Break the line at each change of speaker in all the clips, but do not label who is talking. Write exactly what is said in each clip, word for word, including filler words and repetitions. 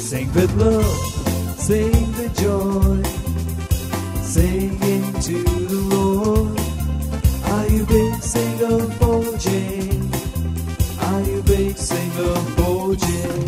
Sing with love, sing the joy, singing to the Lord. Are you big singer for Jane? Are you big singer for Jane?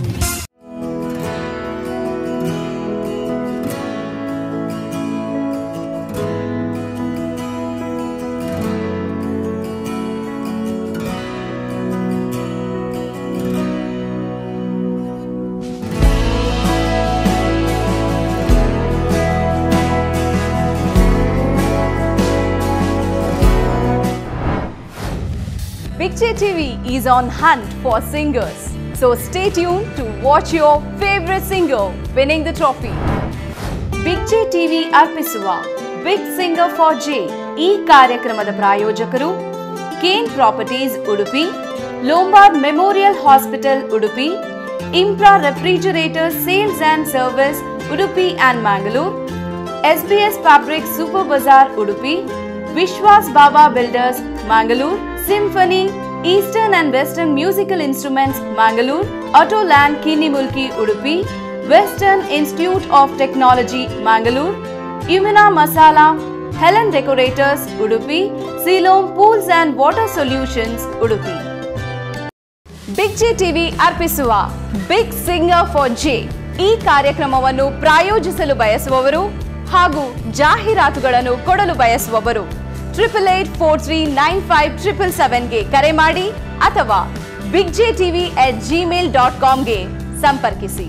Big J T V is on hunt for singers. So stay tuned to watch your favorite singer winning the trophy. Big J T V ಅರ್ಪಿಸುವ Big Singer for J ಈ ಕಾರ್ಯಕ್ರಮದ ಪ್ರಾಯೋಜಕರು Cane properties Udupi, Lombard memorial hospital Udupi, Impra refrigerator sales and service Udupi and Mangalore, S B S fabric super bazaar Udupi, Vishwas Baba builders Mangalore, Symphony, Eastern and Western Musical Instruments, Mangalore, Autoland Kinimulki, Udupi, Western Institute of Technology, Mangalore, Imina Masala, Helen Decorators, Udupi, Siloam Pools and Water Solutions, Udupi. Big J T V ಅರ್ಪಿಸುವ Big Singer for J ಈ ಕಾರ್ಯಕ್ರಮವನ್ನು ಪ್ರಾಯೋಜಿಸಲು ಬಯಸುವವರು ಹಾಗೂ ಜಾಹೀರಾತುಗಳನ್ನು ಕೊಡಲು ಬಯಸುವವರು triple eight four three nine five triple seven ಗೆ ಕರೆ ಮಾಡಿ ಅಥವಾ big J TV at Gmail dot com ಗೆ ಸಂಪರ್ಕಿಸಿ.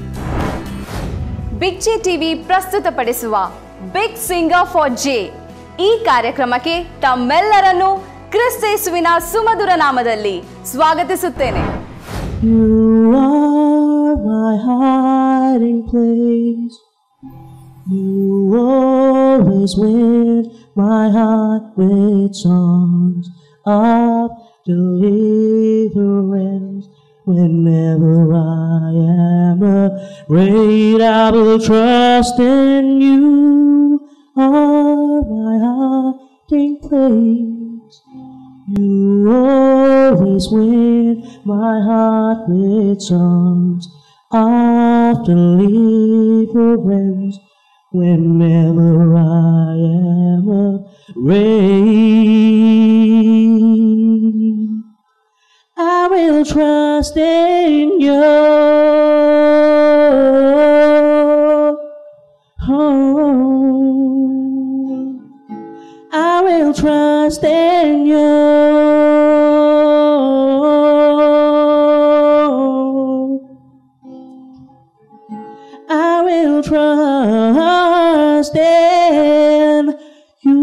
ಬಿಗ್ ಜೆ ಟಿವಿ ಪ್ರಸ್ತುತಪಡಿಸುವ ಬಿಗ್ ಸಿಂಗರ್ ಫಾರ್ ಜೆ ಈ ಕಾರ್ಯಕ್ರಮಕ್ಕೆ ತಮ್ಮೆಲ್ಲರನ್ನು ಕ್ರಿಸ್ತೇಸುವಿನ ಸುಮಧುರ ನಾಮದಲ್ಲಿ ಸ್ವಾಗತಿಸುತ್ತೇನೆ.
You are my hiding place. You always win my heart with songs of deliverance. Whenever I am afraid, I will trust in you. Are my hiding place. You always win my heart with songs of deliverance. Whenever I am afraid, I will trust in you. Oh, I will trust in you. I will trust in you.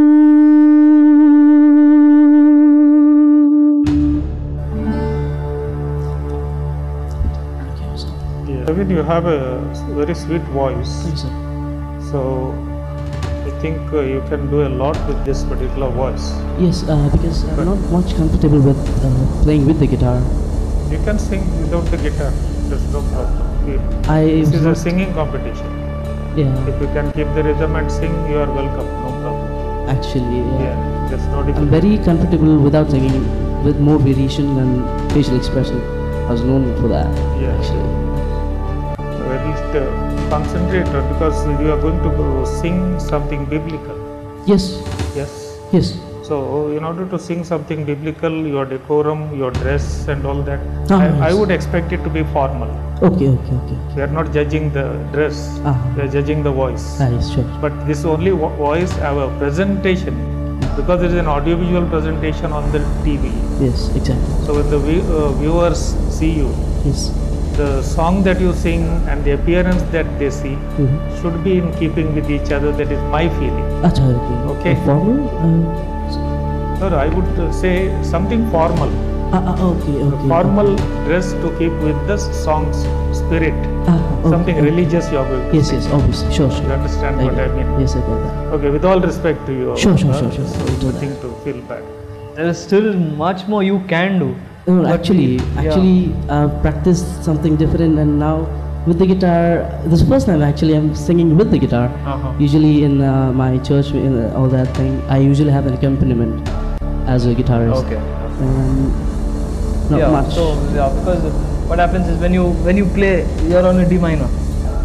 Yeah. Kevin, you have a very sweet voice.
Thanks, sir.
So I think uh, you can do a lot with this particular voice.
Yes, uh, because I'm not much comfortable with uh, playing with the guitar.
You can sing without the guitar. There's no problem.
I
This is a
not-
singing competition.
Yeah,
If you can keep the rhythm and sing, you are welcome. No problem.
actually, yeah.
Yeah, there's no
I'm
difficulty.
very comfortable without singing, with more variation and facial expression. I was known for that.
Yeah.
Actually,
So at least uh, concentrate uh, because you are going to go sing something biblical.
yes,
Yes.
yes.
So in order to sing something biblical, your decorum, your dress and all that,
Ah,
I, I
yes.
would expect it to be formal.
Okay, okay, okay.
We are not judging the dress,
Ah.
we are judging the voice.
Ah, yes, sure.
But this only vo- voice have a presentation because it is an audiovisual presentation on the T V.
Yes, exactly.
So when the view, uh, viewers see you,
Yes.
the song that you sing and the appearance that they see
Mm-hmm.
should be in keeping with each other. That is my feeling.
Achha, okay.
Okay.
Uh, formal? Uh,
Sir, I would uh, say something formal.
ah, ah, okay, okay.
Formal dress to keep with the song's spirit.
Ah, okay,
Something
okay.
religious you are going to
Yes,
sing.
yes, obviously. Sure, sure.
You understand
I
what
get
I
it.
mean?
Yes, I get that.
Okay, with all respect to you.
Sure, sure,
uh,
sure, sure.
so
I'll do that.
nothing to feel bad.
There is still much more you can do.
No,
But
actually,
yeah.
actually, I've practiced something different, and now with the guitar, this is the first time actually I'm singing with the guitar.
Uh-huh.
Usually in uh, my church, in uh, all that thing, I usually have an accompaniment as a guitarist.
Okay.
Um, not
yeah.
much.
So yeah, because what happens is when you when you play, you're on a D minor.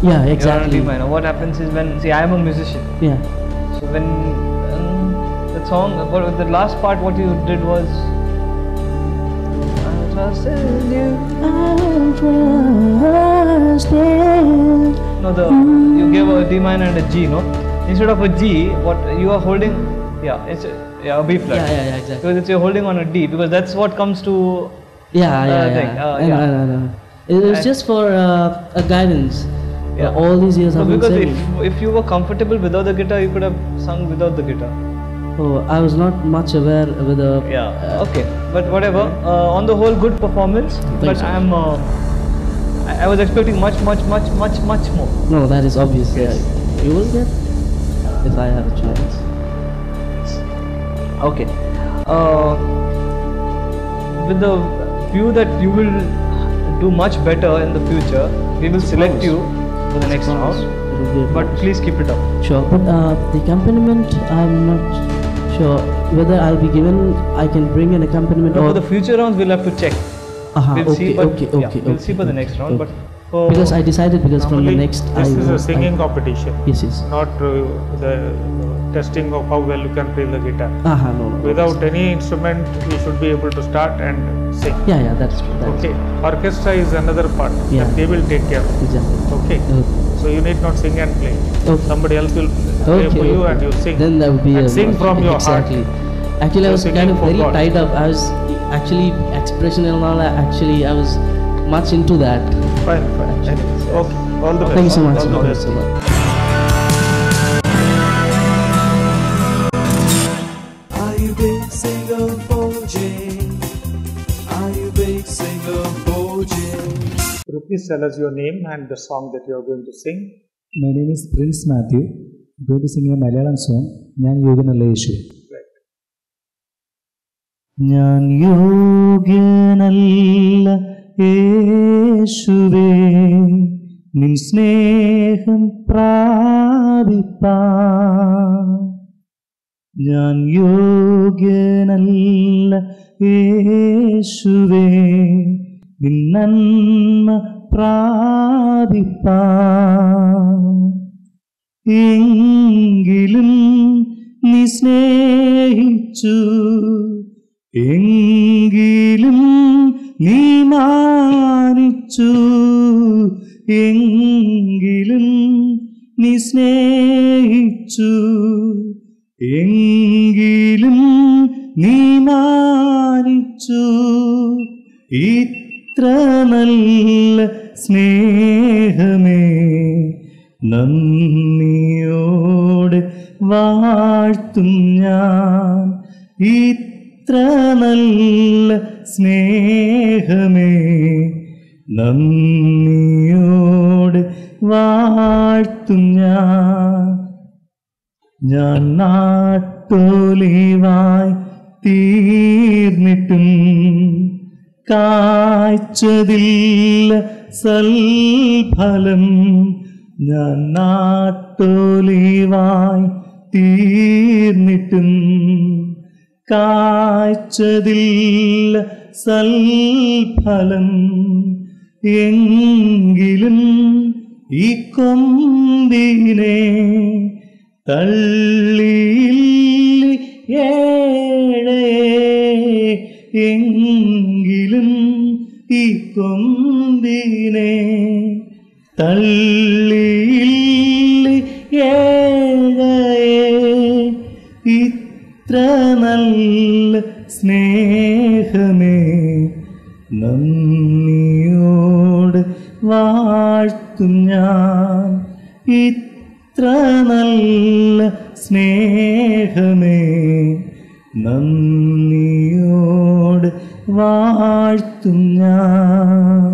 Yeah,
You're
exactly.
on a D minor. What happens is when, see, I am a musician.
Yeah.
So when um, the song, what, the last part, what you did was, I trust in you.
I trust in
No, the you gave a D minor and a G, no? Instead of a G, what you are holding, yeah, it's a, yeah, a B flat.
Yeah, yeah, yeah, exactly.
Because it's you're holding on a D, because that's what comes to.
Yeah, yeah,
Uh,
yeah.
thing, uh,
I know,
yeah.
I know, I know. It was
And-
just for uh, a guidance.
Yeah.
Uh, all these years
So
I've been
because
singing.
if if you were comfortable without the guitar, you could have sung without the guitar.
Oh, I was not much aware with the.
Yeah. Okay. But whatever. Uh, on the whole, good performance. But
so.
I'm. Uh, I I was expecting much, much, much, much, much more.
No, that is obvious.
Yes.
Yeah. You will get if I have a chance.
Okay. Uh, with the view that you will do much better in the future, we will select
promise.
you for the next
Promise.
round.
It will be a
But
promise.
please keep it up.
Sure, but uh, the accompaniment, I'm not sure whether I'll be given. I can bring an accompaniment
No,
or.
for the future rounds, we'll have to check.
Aha,
We'll
okay,
see. But
okay,
yeah,
okay,
we'll
okay,
see for the next
okay,
round.
okay.
But for
Because I decided because from the
Normally,
next
this
I
is
will-
a singing
I,
competition,
Yes, yes.
not uh, the uh, testing of how well you can play the guitar.
Aha, no, no. no.
Without any instrument, you should be able to start and sing.
Yeah, yeah, that's true. That's
Okay. Orchestra is another part
Yeah.
that they will take care of.
Exactly.
Okay.
Okay.
So you need not sing and play.
Okay.
Somebody else will play
Okay,
for you
okay.
and you sing.
Then that would be
and
a
sing from your
exactly.
heart.
Actually, I
You're
was
singing
kind of
for
very
God.
tied up. I was actually expression and all. that, Actually, I was much into that.
Fine, fine. Anyways, okay. All the best.
Thank you so much.
All the
Thank you
best.
so much.
Are you big singer for Jay? Are you big singer for Jay?
Could you please tell us your name and the song that you are going to sing?
My name is Prince Matthew. I'm going to sing a Malayalam song. ഞാൻ യോഗ്യനല്ല യേശു. ഞാൻ യോഗ്യനല്ല യേശുവേ നിൻ സ്നേഹം പ്രാപിപ്പാൻ. ഞാൻ യോഗ്യനല്ല യേശുവേ നിൻ നന്മ പ്രാപിപ്പാൻ. എങ്കിലും നീ സ്നേഹിച്ചു, എങ്കിലും നീ മാനിച്ചു, എങ്കിലും നീ സ്നേഹിച്ചു, എങ്കിലും നീ മാനിച്ചു. ഇത്ര നല്ല സ്നേഹമേ നന്ദിയോടെ വാഴ്ത്തും ഞാൻ. ഇത്ര നല്ല സ്നേഹമേ നന്ദിയോടെ വാഴ്ത്തും ഞാൻ. ഞാൻ നാട്ടൊലിവായി തീർന്നിട്ടും കായ്ച്ചതില്ല സൽഫലം. ഞാൻ നാട്ടൊലിവായി തീർന്നിട്ടും കായ്ച്ചതില്ല സൽഫലം. എങ്കിലും ഈ കൊമ്പിനെ തള്ളിയില്ല ഏഴേ, എങ്കിലും ഈ കൊമ്പിനെ തള്ളിയില്ല ഏഴേ. ഇത്ര നല്ല സ്നേഹമേ നന്ദിയോട് വാഴ്ത്തും ഞാൻ. ഇത്ര നല്ല സ്നേഹമേ നന്ദിയോട് വാഴ്ത്തും ഞാൻ.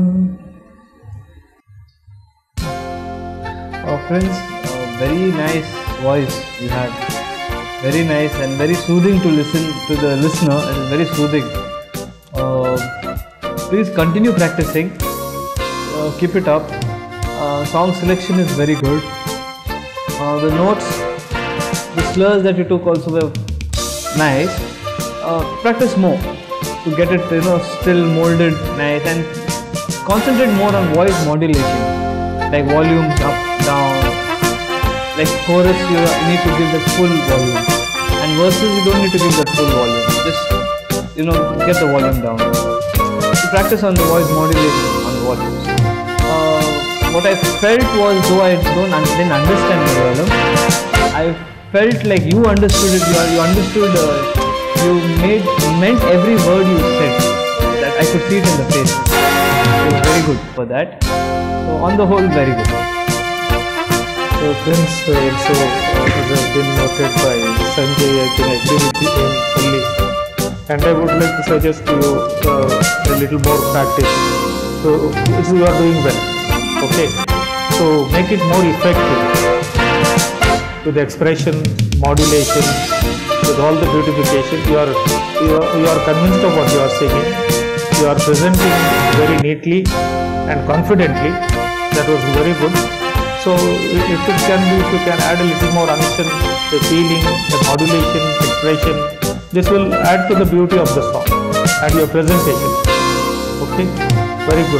Oh, friends, uh, very nice voice you had. Very nice and very soothing to listen to the listener. It is very soothing. Uh, please continue practicing. Uh, keep it up. Uh, song selection is very good. Uh, the notes, the slurs that you took also were nice. Uh, practice more to get it, you know, still molded nice, and concentrate more on voice modulation. like volumes up, down. Like chorus, you need to give the full volume, and verses you don't need to give the full volume. Just, you know, get the volume down. To practice on the voice modulation on volumes. Uh, what I felt was, though I don't un didn't understand Malayalam, I felt like you understood it. You, you understood. Uh, you made meant every word you said. That I could see it in the face. It was very good for that. So on the whole, very good.
So Prince uh, also uh, has been noted by Sanjay. I can agree with him fully. And I would like to suggest to you uh, a little more practice. So this you are doing well. Okay. So make it more effective with the expression, modulation, with all the beautification. You are you are, you are convinced of what you are singing. You are presenting very neatly and confidently. That was very good. So if it can be, if you can add a little more unction, the feeling, the modulation, expression, this will add to the beauty of the song and your presentation. Okay, very good.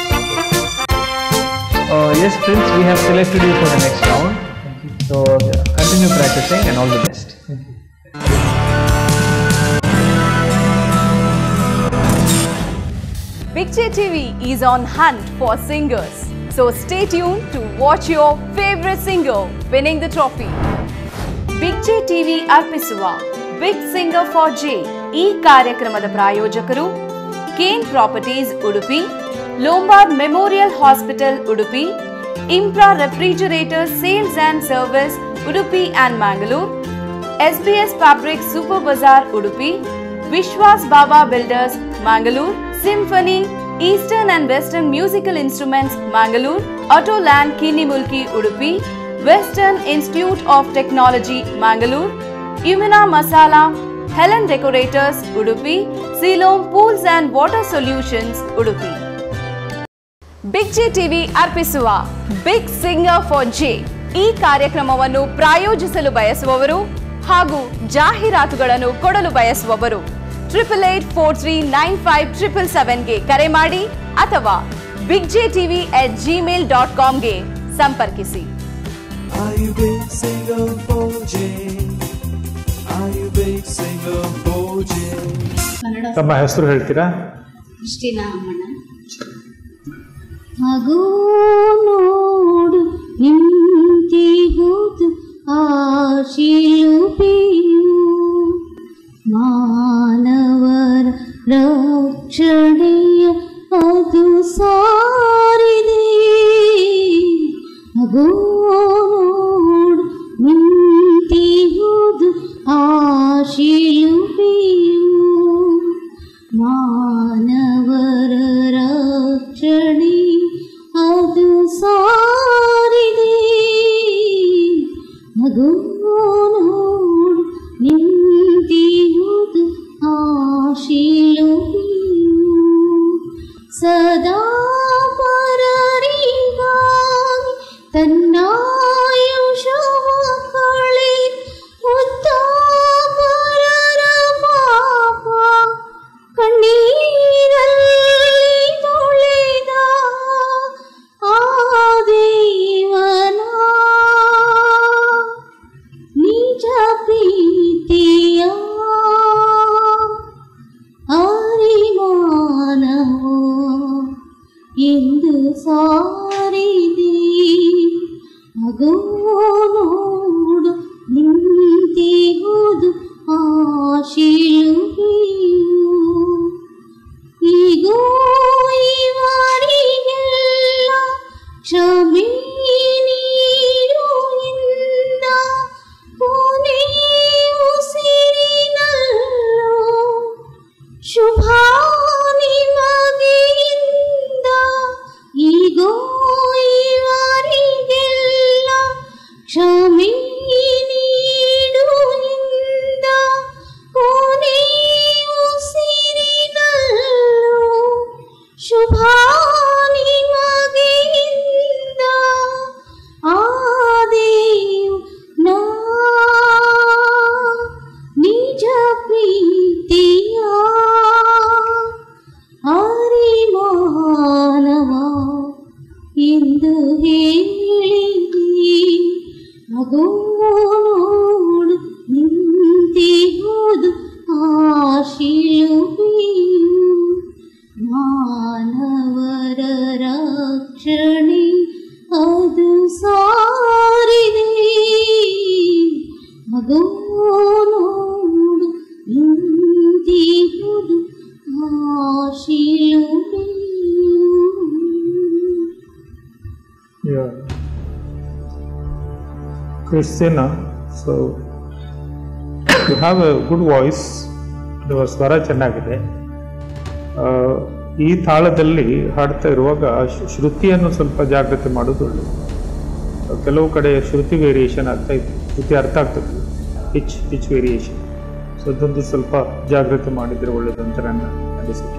Uh, yes, Prince, we have selected you for the next round. So continue practicing and all the best.
Big J T V is on hunt for singers. So stay tuned to watch your favorite singer winning the trophy. Big J T V ಅರ್ಪಿಸುವ big singer for J ಈ ಕಾರ್ಯಕ್ರಮದ ಪ್ರಾಯೋಜಕರು Cane properties Udupi, Lombard memorial hospital Udupi, Impra refrigerator sales and service Udupi and Mangalore, S B S fabric super bazaar Udupi, Vishwas Baba builders Mangalore, Symphony Eastern and Western Musical Instruments Mangalore, Autoland Kinimulki Udupi, Western Institute of Technology Mangalore, Imina Masala, Helen Decorators Udupi, Siloam Pools and Water Solutions Udupi. Big J T V ಅರ್ಪಿಸುವ big singer for J ಈ ಕಾರ್ಯಕ್ರಮವನ್ನು ಪ್ರಾಯೋಜಿಸಲು ಬಯಸುವವರು ಹಾಗೂ ಜಾಹೀರಾತುಗಳನ್ನು ಕೊಡಲು ಬಯಸುವವರು triple eight four three nine five triple ಸೆವೆನ್ಗೆ ಕರೆ ಮಾಡಿ ಅಥವಾ big J TV at Gmail dot ಕಾಮ್ಗೆ ಸಂಪರ್ಕಿಸಿ.
Are you big singer for J? Are you big singer for J?
ತಮ್ಮ ಹೆಸರು ಹೇಳ್ತೀರಾ?
ಕ್ರಿಸ್ಟಿನಾ ಅಮ್ಮಣ್ಣ. ಮಗು ನೋಡು ನಿಂತಿಹುದು ಆ ಶಿಲುಬೆಯು, ಮಾನವರ ರಕ್ಷಣೆಯ ಅದು ಸಾರಿದೆ. ಮಗು ನೋಡು ನಿಂತಿಹುದು ಆ ಶಿಲುಬೆಯು, ಮಾನವರ ರಕ್ಷಣೆ ಅದು ಸಾರಿದೆ. ಮಗು ನೋಡು ನಿಂತಿಹುದು ಆ ಶಿಲುಬೆಯು, ಸದಾ ಪರರಿಗಾಗಿ ತನ್ನಾಯುಷವ ಕಳೆ ಉತ್ತಾಪರರ ಪಾಪ ಕಣ್ಣೀರಲ್ಲಿ ತೊಳೆದ ಆ ದೇವನ ನಿಜ ಪ್ರೀತಿಯ ಅರಿಮಾನವ ಎಂದು ಸಾರಿದೆ. ಮಗು ನೋಡು ನಿಂತಿಹುದು ಆ ಶಿಲುಬೆಯು, ಈಗೋ ಇವರಿಗೆಲ್ಲ ಕ್ಷಮೆ ನೀಡು ಎಂದ ಕೊನೆ ಉಸಿರಿನಲ್ಲೂ ಶುಭ ನಿಮಗೆ ಎಂದ. ಈಗೋ ಇವರಿಗೆಲ್ಲ ಕ್ಷಮೆ ನೀಡು ಎಂದ ಕೊನೆ ಉಸಿರಿನಲ್ಲೂ ಶುಭ ನಿಮಗೆ ಎಂದ. ಹೇಳಿದೆ ಮಗೋಡು ನಿಂತಿಹುದು ಆ ಶಿಲುಬೆಯು ಮಾನವರ ರಕ್ಷಣೆ ಅದು ಸಾರಿದೆ ಮಗೋಡು ನಿಂತಿಹುದು ಆ ಶಿಲುಬೆಯು.
Yeah. Christina, so you have a good voice. ನಿಮ್ಮ ಸ್ವರ ಚೆನ್ನಾಗಿದೆ. ಈ ತಾಳದಲ್ಲಿ ಹಾಡ್ತಾ ಇರುವಾಗ ಶ್ರುತಿಯನ್ನು ಸ್ವಲ್ಪ ಜಾಗೃತಿ ಮಾಡೋದು ಒಳ್ಳೆಯದು. ಕೆಲವು ಕಡೆ ಶ್ರುತಿ ವೇರಿಯೇಷನ್ ಆಗ್ತಾ ಇತ್ತು, ಶ್ರುತಿ ಅರ್ಥ ಆಗ್ತದೆ, ಪಿಚ್ ಪಿಚ್ ವೇರಿಯೇಷನ್. ಸೊ ಅದೊಂದು ಸ್ವಲ್ಪ ಜಾಗೃತಿ ಮಾಡಿದರೆ ಒಳ್ಳೆಯದು ಅಂತ ನನ್ನ ಅನಿಸಿಕೆ.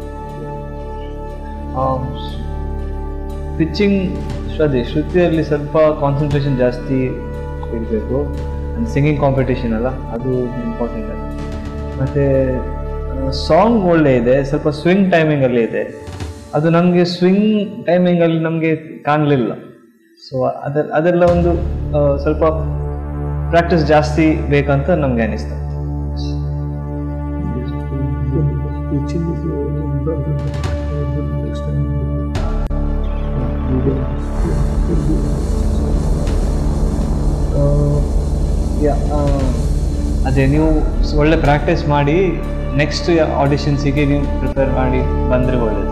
ಪಿಚ್ಚಿಂಗ್ ಶ್ರದ್ಧೆ ಶ್ರುತಿಯಲ್ಲಿ ಸ್ವಲ್ಪ ಕಾನ್ಸಂಟ್ರೇಷನ್ ಜಾಸ್ತಿ ಇರಬೇಕು. ಆ್ಯಂಡ್ ಸಿಂಗಿಂಗ್ ಕಾಂಪಿಟೇಷನ್ ಅಲ್ಲ, ಅದು ಇಂಪಾರ್ಟೆಂಟ್ ಆಗುತ್ತೆ. ಮತ್ತು ಸಾಂಗ್ ಒಳ್ಳೆ ಇದೆ, ಸ್ವಲ್ಪ ಸ್ವಿಂಗ್ ಟೈಮಿಂಗಲ್ಲಿ ಇದೆ. ಅದು ನಮಗೆ ಸ್ವಿಂಗ್ ಟೈಮಿಂಗಲ್ಲಿ ನಮಗೆ ಕಾಣಲಿಲ್ಲ. ಸೊ ಅದ ಅದೆಲ್ಲ ಒಂದು ಸ್ವಲ್ಪ ಪ್ರಾಕ್ಟೀಸ್ ಜಾಸ್ತಿ ಬೇಕಂತ ನಮಗೆ ಅನಿಸ್ತದೆ. ಅದೇ ನೀವು ಒಳ್ಳೆ ಪ್ರಾಕ್ಟೀಸ್ ಮಾಡಿ ನೆಕ್ಸ್ಟ್ ಆಡಿಷನ್ಸಿಗೆ ನೀವು ಪ್ರಿಪೇರ್ ಮಾಡಿ ಬಂದರೆ ಒಳ್ಳೆಯದು.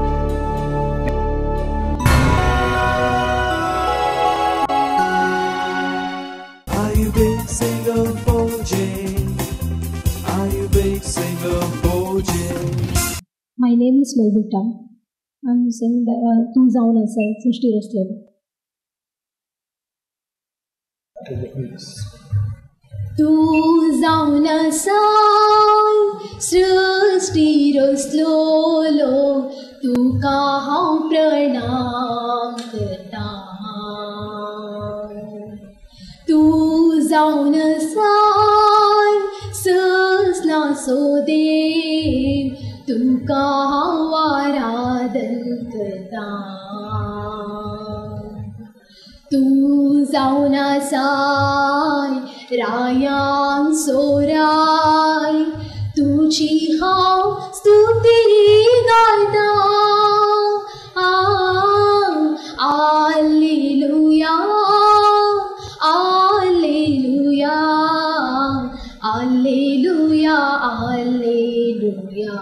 Are you big singer for Jay? Are you big singer for Jay?
My name is Melvita. I'm singing the uh, two sound aside, Srishti Roslow.
तू जाऊन साय सृष्टी रसलोलो तुका हांव प्रणाम करता. तू जाऊन साय ससला सो देव तुका हांव आराधन करता. तू जाऊन साय रायांग सोराय तुझी हांव स्तुती गायता. आलेलुया आलेलुया आलेलुया आलेलुया.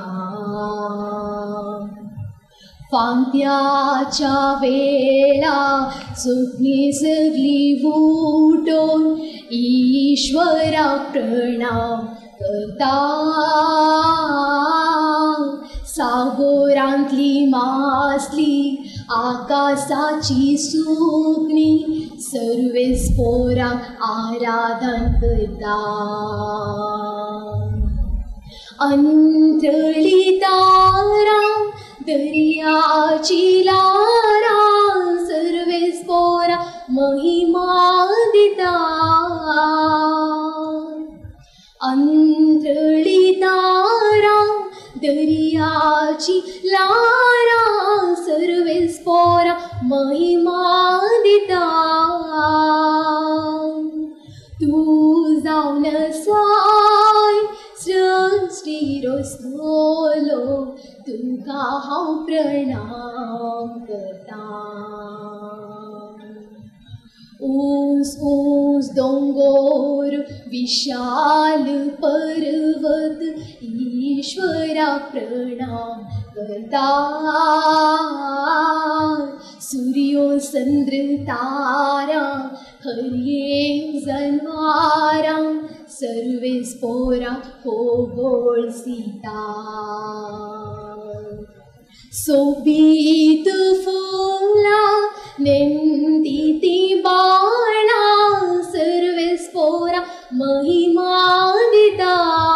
फांत्याच्या वेळा सुखनी सगली उठोन ईश्वराक प्रणाम करता. सागोरांतली मासली आकाशाची सुकणी सर्वेस पोराक आराधन करता. अंतरळी तारा दर्याची लारा सर्वेस पोरा महिमा दिता. अंतरळी तारा दर्याची लारा सर्वेस पोरा महिमा दिता. तू जाऊन साय सृष्टी रसलोलो तुका हांव प्रणाम करता. ऊस ऊस दोंगोर विशाल पर्वत ईश्वरा प्रणाम करता. सूर्यो चंद्र तारा हरये जनवारा सर्वेस पोरा होगोळसिता. सोबीत फुला नेंदिती बाळा सर्वेस पोरा महिमा दिता.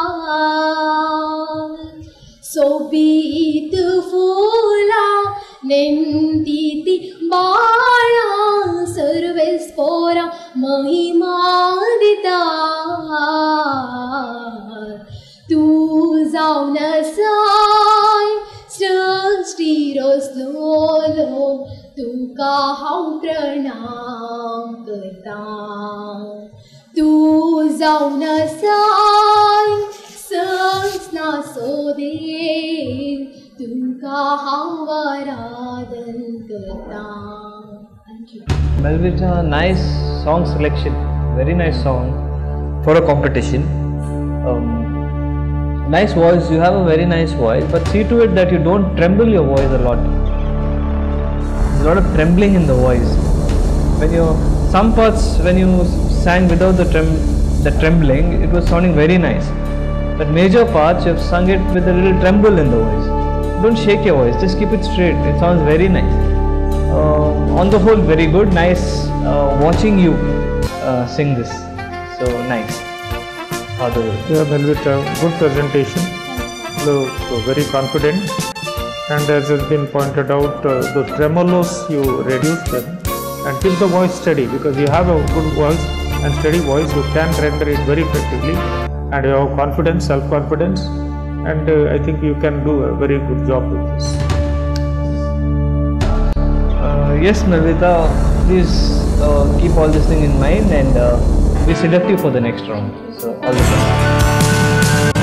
सोबीत फुला नेंदिती बाळा सर्वेस पोरा महिमा दिता. तू जाऊन साय सृष्टी रसलोलो तुका हांव प्र करता तू जाऊन साय संस्ना सोदे तुमका हावराधन करता. Thank you.
Melvita, nice song selection, very nice song for a competition. Um, nice voice, you have a very nice voice, but see to it that you don't tremble your voice a lot. There's a lot of trembling in the voice. When you, some parts when you sang without the, trem, the trembling, it was sounding very nice. But major parts you have sung it with a little tremble in the voice. Don't shake your voice, just keep it straight, it sounds very nice. Uh, on the whole, very good, nice uh, watching you uh, sing this, so nice. Other
Yeah, Melvita, good presentation, look very confident, and as has been pointed out, uh, the tremolos you reduce them and keep the voice steady, because you have a good voice and steady voice, you can render it very effectively, and you have confidence, self-confidence, and uh, I think you can do a very good job with this.
Uh, yes, Melvita, please uh, keep all this thing in mind, and uh, we select you for the next round. So, all the best.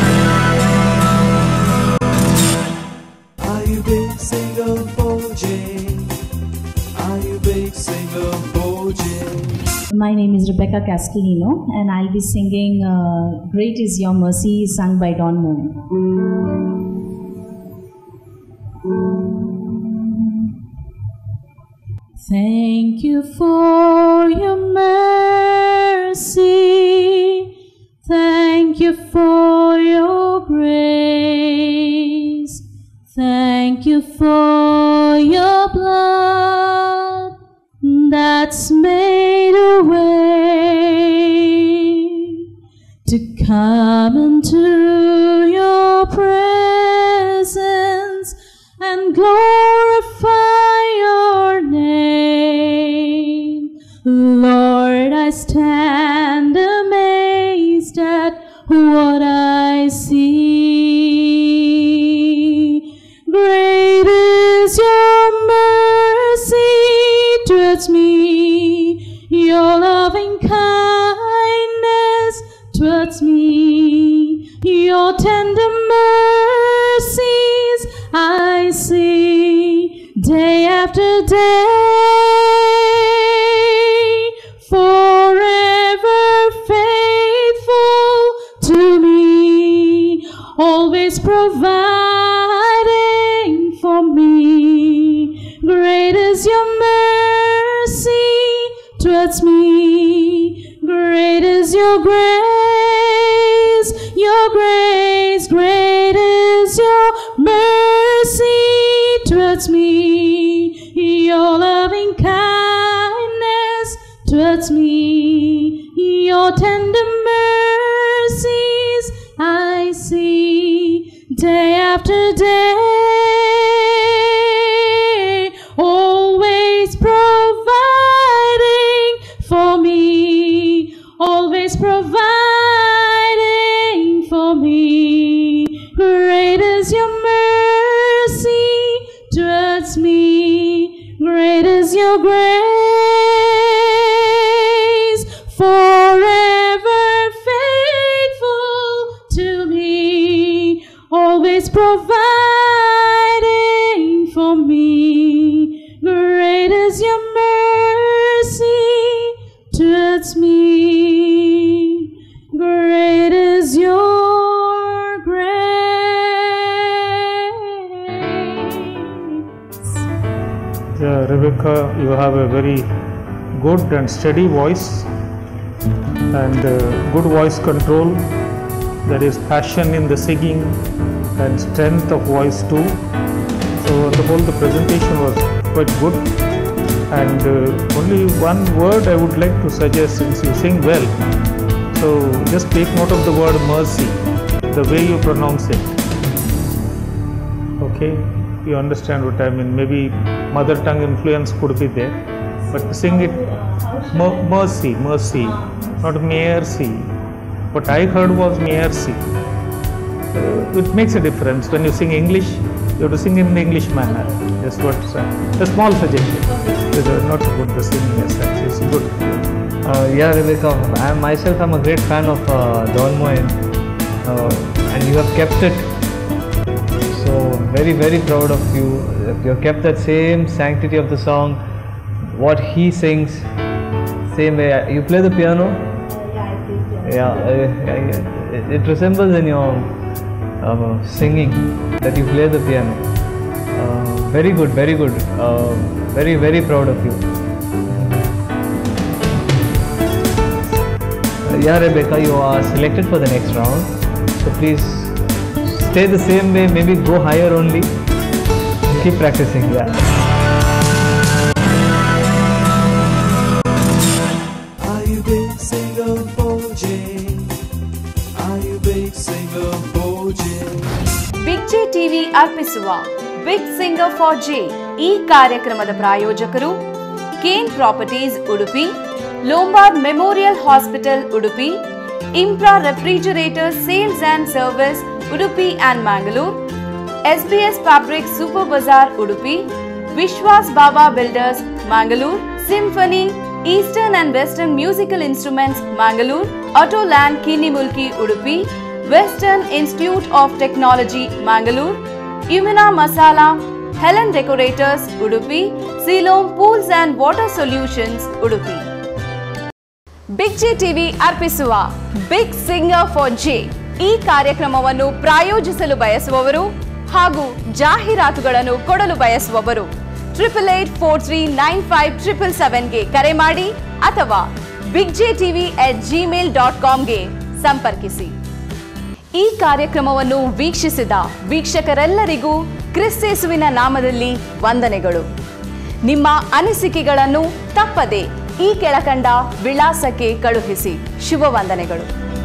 Are you big singer for Jay? Are you big singer for Jay?
My name is Rebecca Castellino, and I'll be singing uh, Great Is Your Mercy, sung by Don Moen. Thank you for your mercy, thank you for your grace, thank you for your blood that's made a way to come into your presence and glorify your name. Lord, I stand amazed at what I see. Great is your mercy towards me, your loving kindness towards me, your tender mercies I see day after day, forever faithful to me, always providing for me. Great is your mercy towards me, great is your grace, your grace, great is your mercy towards me, your loving kindness towards me, your tender mercies I see day after day, always providing for me, always providing for me. Great is your mercy towards me, great is your grace, forever faithful to me, always providing for me. Great is your mercy towards me, great is your grace.
Yeah, Rebecca, you have a very good and steady voice and uh, good voice control. There is passion in the singing and strength of voice too. So on the whole, the presentation was quite good. And uh, only one word I would like to suggest, since you sing well. So just take note of the word mercy, the way you pronounce it. Okay, you understand what I mean. Maybe mother tongue influence could be there, but sing it mer mercy, mercy, not mercy. What I heard was mercy. Uh, it makes a difference. When you sing English, you have to sing in the English manner. That's what uh, a small suggestion. uh, not about the singing as such. It's good.
Uh, yeah, Rebecca, I myself am a great fan of uh, Don Moen, uh, and you have kept it. So very very proud of you. You have kept that same sanctity of the song, what he sings, same way. You play the piano?
Yeah, I play piano.
Yeah, uh, uh, it resembles in your uh, singing that you play the piano. Uh, very good, very good. Uh, very very proud of you. Uh, yeah, Rebecca, you are selected for the next round. So please stay the same way. Maybe go higher only. Keep practicing. Yeah.
Are you big singer for Jay? Are you big singer for Jay?
Big J TV ಅರ್ಪಿಸುವ big singer for J ಈ ಕಾರ್ಯಕ್ರಮದ ಪ್ರಾಯೋಜಕರು Cane properties Udupi, Lombard memorial hospital Udupi, Impra refrigerator sales and service Udupi and Mangalore, S B S fabric super bazaar Udupi, Vishwas Baba builders Mangalore, Symphony eastern and western musical instruments Mangalore, Autoland Kinnimulki Udupi, western institute of technology Mangalore, ಇಮ್ಯುನಾ masala, Helen decorators Udupi, Siloam pools and water solutions Udupi. Big J TV ಅರ್ಪಿಸುವ big singer for J ಈ ಕಾರ್ಯಕ್ರಮವನ್ನು ಪ್ರಾಯೋಜಿಸಲು ಬಯಸುವವರು ಹಾಗೂ ಜಾಹೀರಾತುಗಳನ್ನು ಕೊಡಲು ಬಯಸುವವರು triple eight four three nine five triple ಸೆವೆನ್ಗೆ ಕರೆ ಮಾಡಿ ಅಥವಾ big J TV at Gmail dot ಕಾಮ್ಗೆ ಸಂಪರ್ಕಿಸಿ. ಈ ಕಾರ್ಯಕ್ರಮವನ್ನು ವೀಕ್ಷಿಸಿದ ವೀಕ್ಷಕರೆಲ್ಲರಿಗೂ ಕ್ರಿಸ್ತೇಸುವಿನ ನಾಮದಲ್ಲಿ ವಂದನೆಗಳು. ನಿಮ್ಮ ಅನಿಸಿಕೆಗಳನ್ನು ತಪ್ಪದೆ ಈ ಕೆಳಕಂಡ ವಿಳಾಸಕ್ಕೆ ಕಳುಹಿಸಿ. ಶುಭ ವಂದನೆಗಳು.